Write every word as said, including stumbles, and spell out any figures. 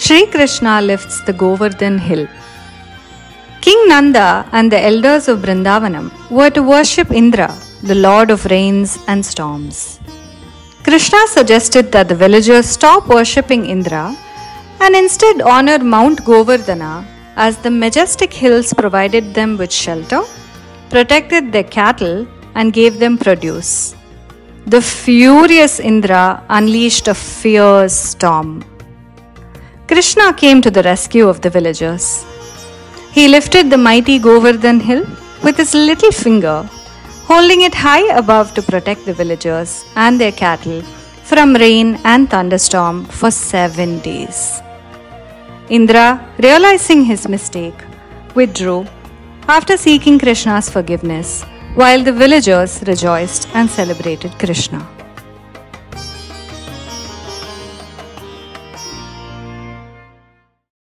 Sri Krishna lifts the Govardhan hill. King Nanda and the elders of Vrindavanam were to worship Indra, the lord of rains and storms. Krishna suggested that the villagers stop worshipping Indra and instead honor Mount Govardhana, as the majestic hills provided them with shelter, protected their cattle, and gave them produce. The furious Indra unleashed a fierce storm. Krishna came to the rescue of the villagers. He lifted the mighty Govardhan hill with his little finger, holding it high above to protect the villagers and their cattle from rain and thunderstorm for seven days. Indra, realizing his mistake, withdrew after seeking Krishna's forgiveness, while the villagers rejoiced and celebrated Krishna.